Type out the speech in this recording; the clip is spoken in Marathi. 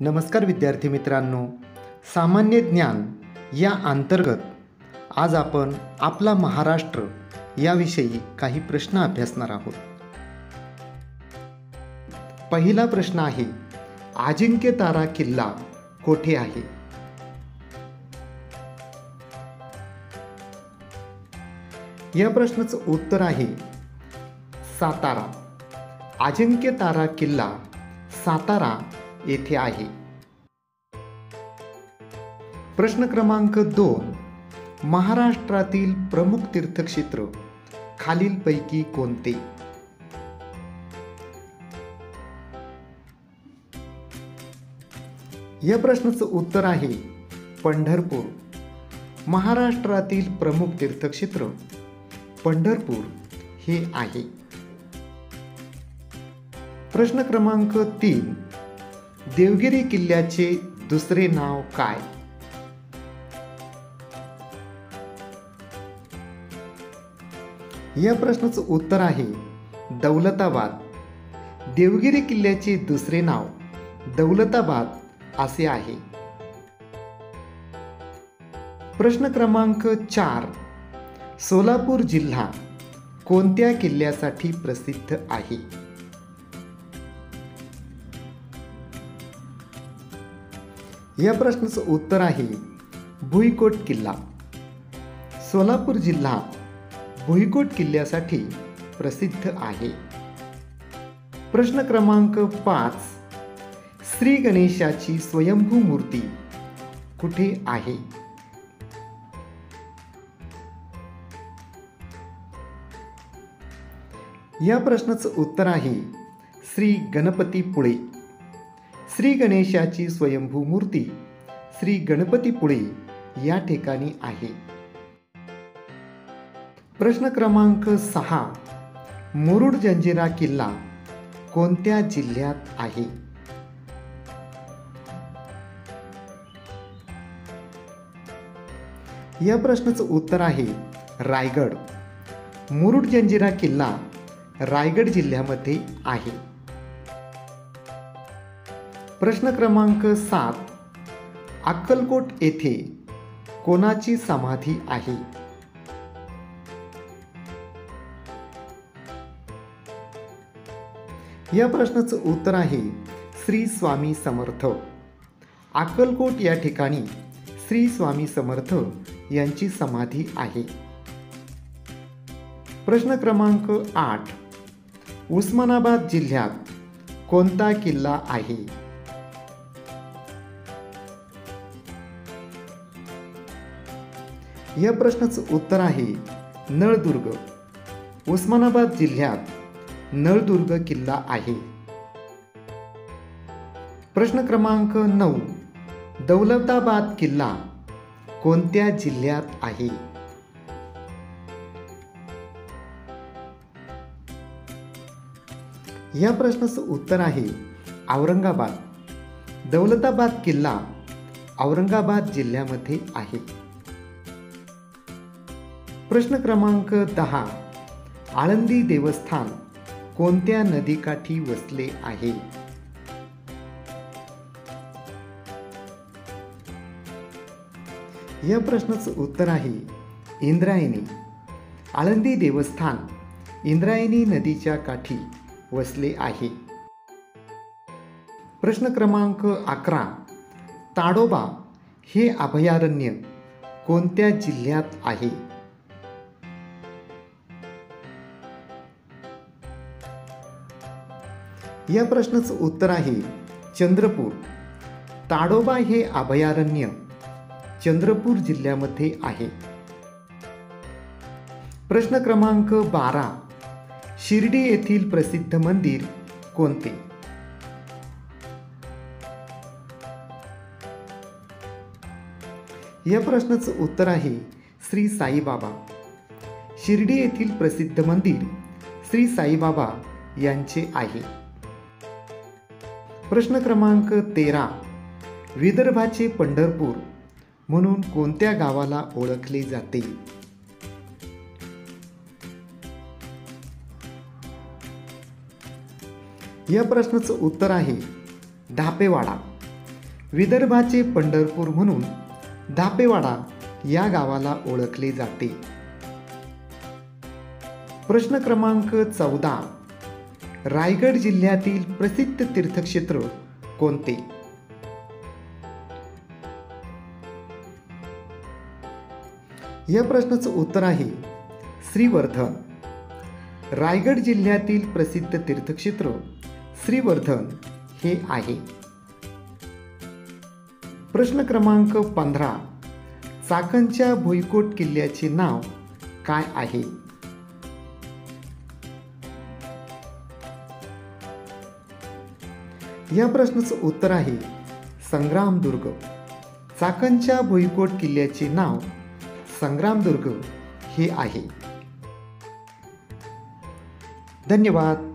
नमस्कार विद्यार्थी मित्रांनो, सामान्य ज्ञान या अंतर्गत आज आपण आपला महाराष्ट्र याविषयी काही प्रश्न अभ्यासणार आहोत. पहिला प्रश्न आहे, अजिंक्यतारा किल्ला कोठे आहे? या प्रश्नाचं उत्तर आहे सातारा. अजिंक्यतारा किल्ला सातारा येथे आहे. प्रश्न क्रमांक 2, महाराष्ट्रातील प्रमुख तीर्थक्षेत्र खालीलपैकी कोणते? या प्रश्नाचं उत्तर आहे पंढरपूर. महाराष्ट्रातील प्रमुख तीर्थक्षेत्र पंढरपूर हे आहे. प्रश्न क्रमांक 3, देवगिरी किल्ल्याचे दुसरे नाव काय? या प्रश्नाचं उत्तर आहे दौलताबाद. देवगिरी किल्ल्याचे दुसरे नाव दौलताबाद असे आहे. प्रश्न क्रमांक 4, सोलापूर जिल्हा कोणत्या किल्ल्यासाठी प्रसिद्ध आहे? या प्रश्नाचं उत्तर आहे भुईकोट किल्ला. सोलापूर जिल्हा भुईकोट किल्ल्यासाठी प्रसिद्ध आहे. प्रश्न क्रमांक 5, श्री गणेशाची स्वयंभू मूर्ती कुठे आहे? या प्रश्नाचं उत्तर आहे श्री गणपतीपुळे. श्री गणेशाची स्वयंभू मूर्ती श्री गणपतीपुळे या ठिकाणी आहे. प्रश्न क्रमांक 6, मुरुड जंजिरा किल्ला कोणत्या जिल्ह्यात आहे? या प्रश्नाचं उत्तर आहे रायगड. मुरुड जंजिरा किल्ला रायगड जिल्ह्यामध्ये आहे. प्रश्न क्रमांक 7, अक्कलकोट येथे कोणाची समाधी आहे? या प्रश्नाचं उत्तर आहे श्री स्वामी समर्थ. अक्कलकोट या ठिकाणी श्री स्वामी समर्थ यांची समाधी आहे. प्रश्न क्रमांक 8, उस्मानाबाद जिल्ह्यात कोणता किल्ला आहे? या प्रश्नाचं उत्तर आहे नळदुर्ग. उस्मानाबाद जिल्ह्यात नळदुर्ग किल्ला आहे. प्रश्न क्रमांक 9, दौलताबाद किल्ला कोणत्या जिल्ह्यात आहे? या प्रश्नाचं उत्तर आहे औरंगाबाद. दौलताबाद किल्ला औरंगाबाद जिल्ह्यामध्ये आहे. प्रश्न क्रमांक 10, आळंदी देवस्थान कोणत्या नदीकाठी वसले आहे? या प्रश्नाचं उत्तर आहे इंद्रायणी. आळंदी देवस्थान इंद्रायणी नदीच्या काठी वसले आहे. प्रश्न क्रमांक 11, ताडोबा हे अभयारण्य कोणत्या जिल्ह्यात आहे? या प्रश्नाचं उत्तर आहे चंद्रपूर. ताडोबा हे अभयारण्य चंद्रपूर जिल्ह्यामध्ये आहे. प्रश्न क्रमांक 12, शिर्डी येथील प्रसिद्ध मंदिर कोणते? या प्रश्नाचं उत्तर आहे श्री साईबाबा. शिर्डी येथील प्रसिद्ध मंदिर श्री साईबाबा यांचे आहे. प्रश्न क्रमांक 13, विदर्भाचे पंढरपूर म्हणून कोणत्या गावाला ओळखले जाते? या प्रश्नाचं उत्तर आहे धापेवाडा. विदर्भाचे पंढरपूर म्हणून धापेवाडा या गावाला ओळखले जाते. प्रश्न क्रमांक 14. रायगड जिल्ह्यातील प्रसिद्ध तीर्थक्षेत्र कोणते? या प्रश्नाचं उत्तर आहे श्रीवर्धन. रायगड जिल्ह्यातील प्रसिद्ध तीर्थक्षेत्र श्रीवर्धन हे आहे. प्रश्न क्रमांक 15. चाकणच्या भुईकोट किल्ल्याचे नाव काय आहे? या प्रश्नाचं उत्तर आहे संग्रामदुर्ग. चाकणच्या भुईकोट किल्ल्याचे नाव संग्रामदुर्ग हे आहे. धन्यवाद.